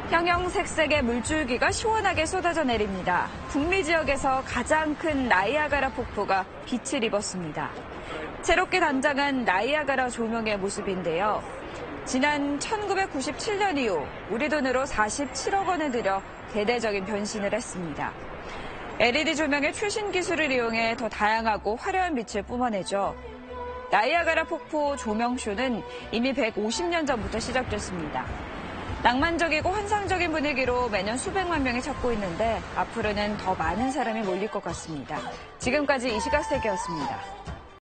형형색색의 물줄기가 시원하게 쏟아져 내립니다. 북미 지역에서 가장 큰 나이아가라 폭포가 빛을 입었습니다. 새롭게 단장한 나이아가라 조명의 모습인데요. 지난 1997년 이후 우리 돈으로 47억 원을 들여 대대적인 변신을 했습니다. LED 조명의 최신 기술을 이용해 더 다양하고 화려한 빛을 뿜어내죠. 나이아가라 폭포 조명쇼는 이미 150년 전부터 시작됐습니다. 낭만적이고 환상적인 분위기로 매년 수백만 명이 찾고 있는데 앞으로는 더 많은 사람이 몰릴 것 같습니다. 지금까지 이시각세계였습니다.